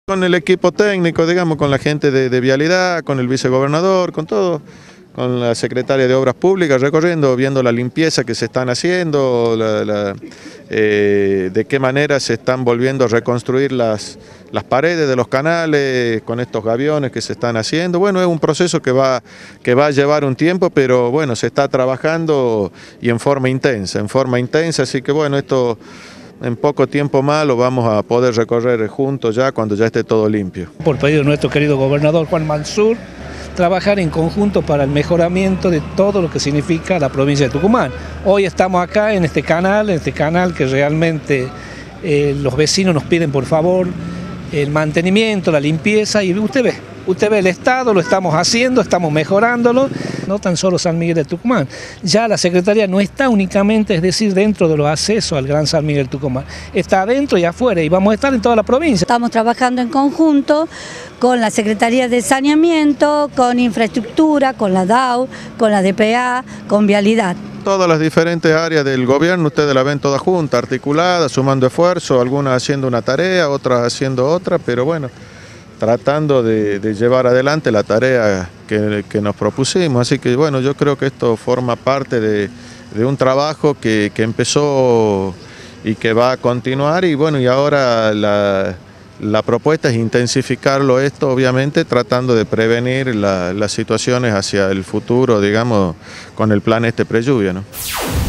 Con el equipo técnico, digamos, con la gente de Vialidad, con el vicegobernador, con todo, con la secretaria de Obras Públicas, recorriendo, viendo la limpieza que se están haciendo, de qué manera se están volviendo a reconstruir las paredes de los canales, con estos gaviones que se están haciendo. Bueno, es un proceso que va a llevar un tiempo, pero bueno, se está trabajando y en forma intensa, así que bueno, esto en poco tiempo más lo vamos a poder recorrer juntos ya cuando ya esté todo limpio. Por pedido de nuestro querido gobernador Juan Mansur, trabajar en conjunto para el mejoramiento de todo lo que significa la provincia de Tucumán. Hoy estamos acá en este canal que realmente los vecinos nos piden por favor el mantenimiento, la limpieza, y usted ve el estado, lo estamos haciendo, estamos mejorándolo, no tan solo San Miguel de Tucumán. Ya la Secretaría no está únicamente, es decir, dentro de los accesos al Gran San Miguel de Tucumán, está adentro y afuera, y vamos a estar en toda la provincia. Estamos trabajando en conjunto con la Secretaría de Saneamiento, con Infraestructura, con la DAU, con la DPA, con Vialidad. Todas las diferentes áreas del gobierno, ustedes la ven todas juntas, articuladas, sumando esfuerzos, algunas haciendo una tarea, otras haciendo otra, pero bueno, tratando de llevar adelante la tarea que nos propusimos. Así que bueno, yo creo que esto forma parte de un trabajo que empezó y que va a continuar, y bueno, y ahora la propuesta es intensificarlo esto, obviamente, tratando de prevenir las situaciones hacia el futuro, digamos, con el plan pre-lluvia, ¿no?